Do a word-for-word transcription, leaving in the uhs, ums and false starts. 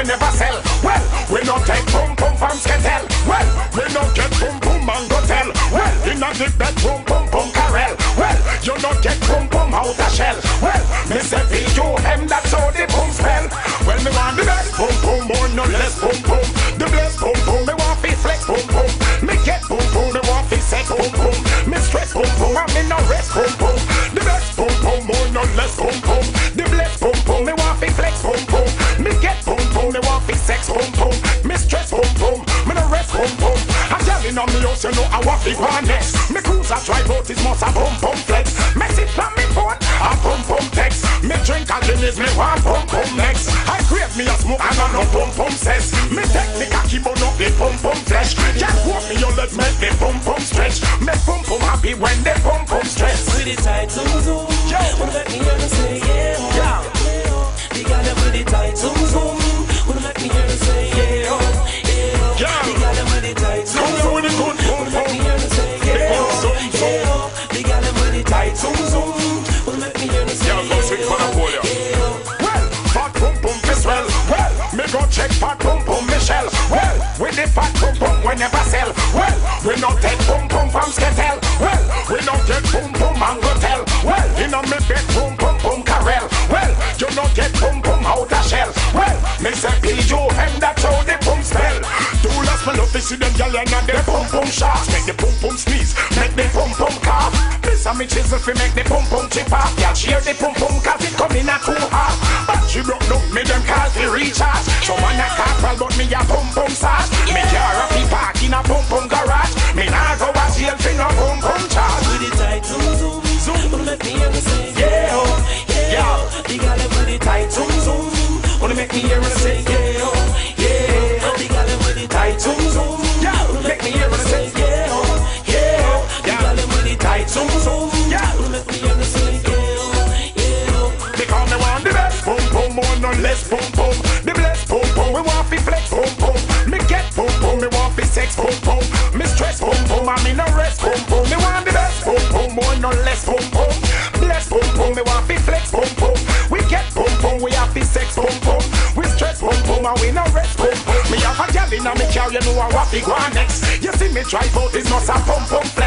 never sell. Well, we no take boom boom from Sketel. Well, we no get boom boom and go tell. Well, in a the bedroom boom boom Carel. Well, you no get boom boom out of shell. Well, me say P U M, that's how the boom spell. Well, me want the best boom boom, more no less boom boom. The blessed boom boom, me want fi flex boom boom. Me get boom boom, me want fi sex boom boom. Me stress boom boom, and me no rest boom boom. The best boom boom, more no less boom boom. The blessed boom boom, me want fi flex boom boom. Me get boom boom, me want fi sex boom boom. Me stress boom boom, me no rest boom boom. I'm telling on me house, you know I want fi go next. Me cruise a drive out is must a boom boom flex. Me sit on me phone, a boom boom text. Me drink a Guinness, me want boom boom next. I crave me a smoke and I no boom boom says. Me take the cocky but not the boom boom flesh. Just walk me your legs, make the boom boom stretch. Make boom boom happy when the boom boom stress. With it tight zoom zoom, wanna let me hear me say yeah, yeah. The girl them with it tight zoom zoom, wanna let me hear me say yeah, yeah. The girl them with it tight zoom zoom, wanna let me hear me say yeah, yeah. The girl them with it tight zoom zoom, wanna let me hear me say yeah, yeah. Well, fat boom boom fist well. Well, me go check fat boom boom Michelle. Well, with the fat boom boom we never sell. Well, we no take boom boom from Sketel. Well, we no get boom boom and go tell. Well, in a me bed boom boom boom Carel. Well, you no get boom boom out of shell. Well, me say P U M, that's how the boom spell. Do last me love to see them gyal and the boom boom shots. Make the boom boom sneeze, make the boom boom cough. This a me chisel fi make the boom boom chip off. Gyal share the boom boom cause it come in a two half. But she broke down me them call fi recharge. So man a corporal but me a boom boom sauce. Me car a fi park in a boom boom garage. Me nah go a jail fi no boom boom charge. With it tight zoom zoom zoom, wanna let me hear me say yeah, yeah. The girl them with it tight zoom zoom, wanna make me hear me say yeah, yeah. The girl them with it tight zoom zoom, wanna make me hear me say yeah, yeah. The girl them with it tight zoom zoom, wanna make me hear me say yeah, yeah. Because me want the best boom boom, more no less boom boom. The blessed boom boom, we want fi flex boom boom. Me get boom boom, me want fi sex boom boom. Me stress boom boom, and me no rest boom boom. Me want the best boom boom, more no less boom boom. Blessed boom boom, me want fi flex boom boom. We get boom boom, we have fi sex boom boom. We stress boom boom, and we no rest boom boom. Me have a gyal inna me car, you know I want fi go on next. You see me drive out, it's not a boom boom